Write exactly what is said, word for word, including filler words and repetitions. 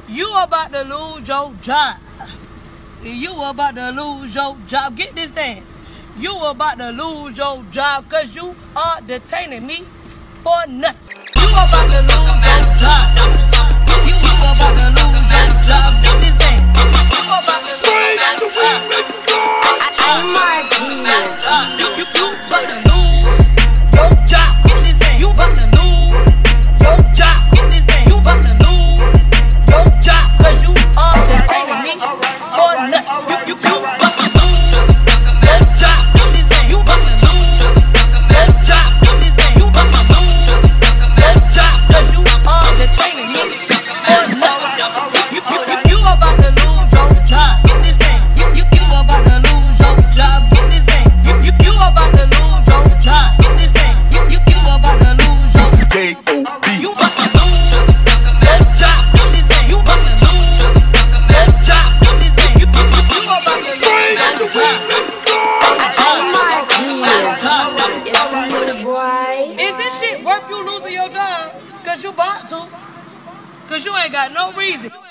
You about to lose your job. You about to lose your job. Get this dance. You about to lose your job because you are detaining me for nothing. You about to lose your job. You about to lose your job. Get this dance. You about to lose your job. Imarkkeyz. You, you, you about to lose your job. Get this dance. You about to lose your job. Get this dance. You about to lose your job because you are detaining me for nothing. You, you, you about to lose your job. Get this dance. You about to lose your job. Get this dance. You about to lose your job because you are detaining me for nothing. You, you, you, you about to lose your job. Get this dance. You, you, you about to lose your job. Get this dance. You, you, you about to lose your job. Get this dance. You, you, you about to lose your J O B. You about to lose your job. Get this dance. You about to lose your job. Get this dance. You, you, you, you about to lose your job. Imarkkeyz. It's you, boy. Is this shit worth you losing your job? Cause you bought to. Cause you ain't got no reason.